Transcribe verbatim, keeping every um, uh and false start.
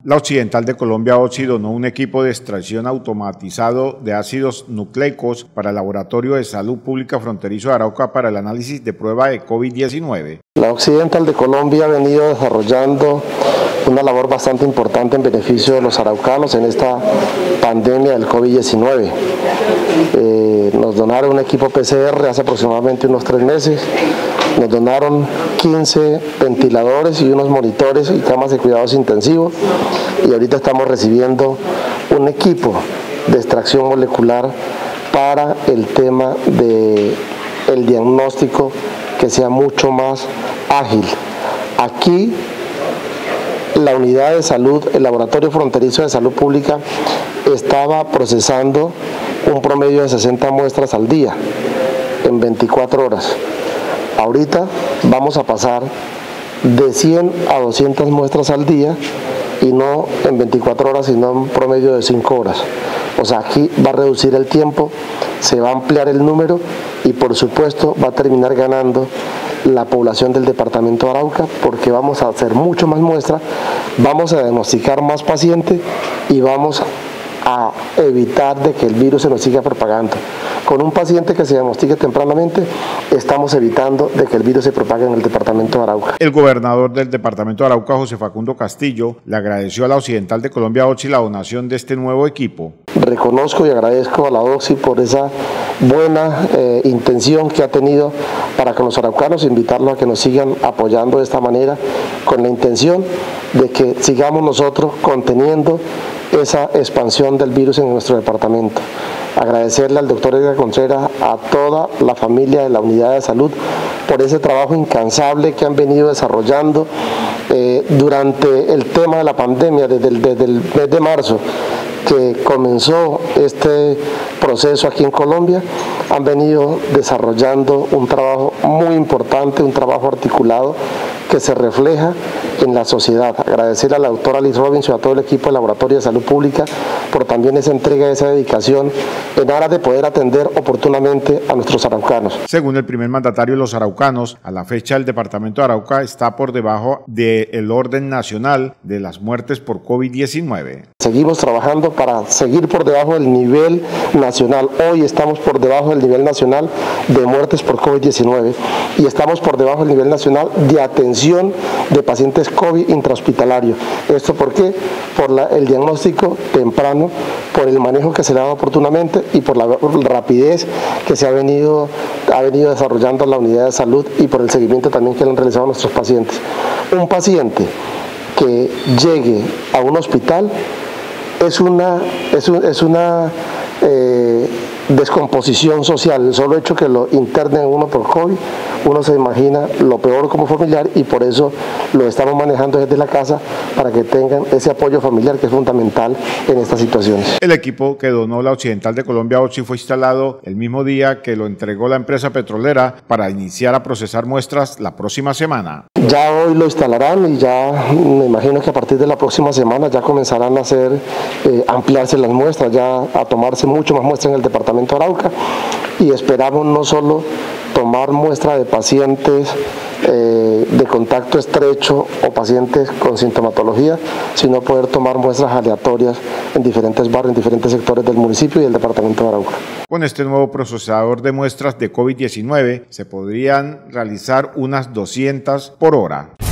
La Occidental de Colombia, O C I, donó un equipo de extracción automatizado de ácidos nucleicos para el Laboratorio de Salud Pública Fronterizo de Arauca para el análisis de prueba de COVID diecinueve. La Occidental de Colombia ha venido desarrollando una labor bastante importante en beneficio de los araucanos en esta pandemia del COVID diecinueve. Eh, nos donaron un equipo P C R hace aproximadamente unos tres meses, nos donaron quince ventiladores y unos monitores y camas de cuidados intensivos, y ahorita estamos recibiendo un equipo de extracción molecular para el tema del diagnóstico que sea mucho más ágil. Aquí la unidad de salud, el Laboratorio Fronterizo de Salud Pública, estaba procesando un promedio de sesenta muestras al día en veinticuatro horas. Ahorita vamos a pasar de cien a doscientas muestras al día, y no en veinticuatro horas, sino en un promedio de cinco horas. O sea, aquí va a reducir el tiempo, se va a ampliar el número y por supuesto va a terminar ganando la población del departamento de Arauca, porque vamos a hacer mucho más muestras, vamos a diagnosticar más pacientes y vamos a evitar de que el virus se nos siga propagando. Con un paciente que se diagnostique tempranamente, estamos evitando de que el virus se propague en el departamento de Arauca. El gobernador del departamento de Arauca, José Facundo Castillo, le agradeció a la Occidental de Colombia, O C I, la donación de este nuevo equipo. Reconozco y agradezco a la O C I por esa buena eh, intención que ha tenido para con los araucanos, invitarlos a que nos sigan apoyando de esta manera, con la intención de que sigamos nosotros conteniendo esa expansión del virus en nuestro departamento. Agradecerle al doctor Edgar Contreras, a toda la familia de la unidad de salud, por ese trabajo incansable que han venido desarrollando eh, durante el tema de la pandemia, desde el, desde el mes de marzo, que comenzó este proceso aquí en Colombia. Han venido desarrollando un trabajo muy importante, un trabajo articulado que se refleja en la sociedad. Agradecer a la doctora Liz Robinson y a todo el equipo del Laboratorio de Salud Pública por también esa entrega, esa dedicación en aras de poder atender oportunamente a nuestros araucanos. Según el primer mandatario de los araucanos, a la fecha el departamento de Arauca está por debajo del orden nacional de las muertes por COVID diecinueve. Seguimos trabajando para seguir por debajo del nivel nacional. Hoy estamos por debajo del nivel nacional de muertes por COVID diecinueve y estamos por debajo del nivel nacional de atención de pacientes COVID intrahospitalario. ¿Esto por qué? Por la, el diagnóstico temprano, por el manejo que se le da oportunamente y por la rapidez que se ha venido, ha venido desarrollando la unidad de salud, y por el seguimiento también que le han realizado a nuestros pacientes. Un paciente que llegue a un hospital es una, es un, es una eh, descomposición social. El solo hecho que lo internen uno por COVID, uno se imagina lo peor como familiar, y por eso lo estamos manejando desde la casa para que tengan ese apoyo familiar que es fundamental en estas situaciones. El equipo que donó la Occidental de Colombia, O C I, fue instalado el mismo día que lo entregó la empresa petrolera para iniciar a procesar muestras la próxima semana. Ya hoy lo instalarán y ya me imagino que a partir de la próxima semana ya comenzarán a hacer, eh, ampliarse las muestras, ya a tomarse mucho más muestras en el departamento de Arauca, y esperamos no solo tomar muestra de pacientes eh, de contacto estrecho o pacientes con sintomatología, sino poder tomar muestras aleatorias en diferentes barrios, en diferentes sectores del municipio y del departamento de Arauca. Con este nuevo procesador de muestras de COVID diecinueve se podrían realizar unas doscientas por hora.